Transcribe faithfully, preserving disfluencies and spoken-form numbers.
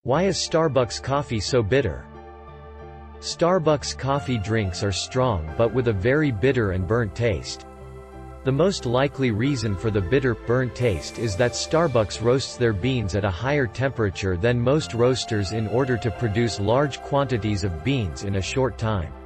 Why is Starbucks coffee so bitter? Starbucks coffee drinks are strong but with a very bitter and burnt taste. The most likely reason for the bitter, burnt taste is that Starbucks roasts their beans at a higher temperature than most roasters in order to produce large quantities of beans in a short time.